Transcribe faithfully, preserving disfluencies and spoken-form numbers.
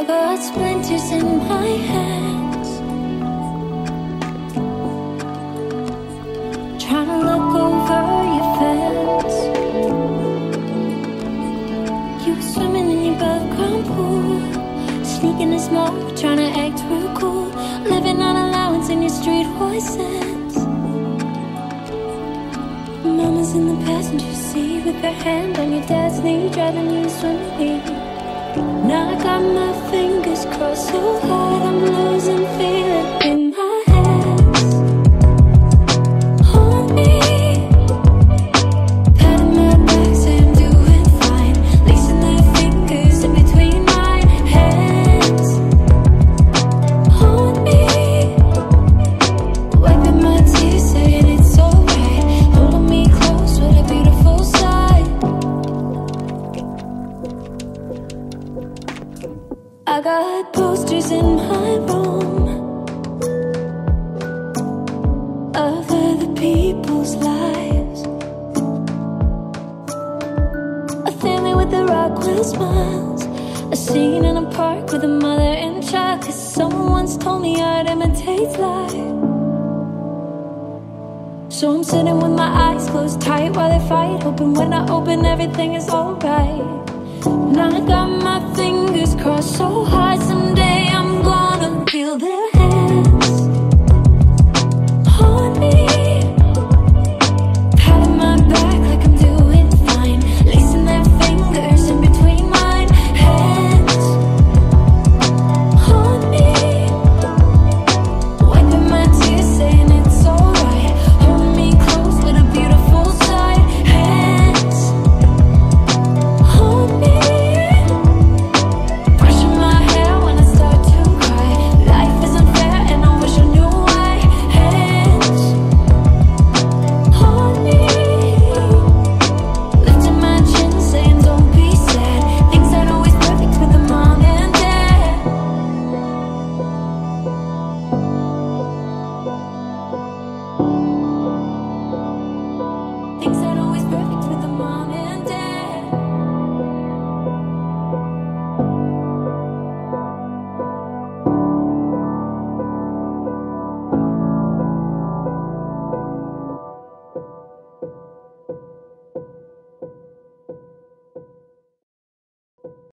I got splinters in my hands, trying to look over your fence. You were swimming in your above ground pool, sneaking and smoke, trying to act real cool, living on allowance in your street voices. Mama's in the passenger seat with her hand on your dad's knee, driving you to swim with me. Now I got my fingers crossed so hard I'm losing feeling in my hands. Hold me, patting my back, say I'm doing fine, lacing their fingers in between my hands. Hold me, wiping my tears, saying it's alright, holding me close, what a beautiful sight. I got posters in my room of other people's lives, a family with the Rockwell smiles, a scene in a park with a mother and child. Cause someone once told me art imitates life. So I'm sitting with my eyes closed tight while they fight, hoping when I open everything is alright. Now I got my fingers crossed so hard, someday I'm gonna feel this.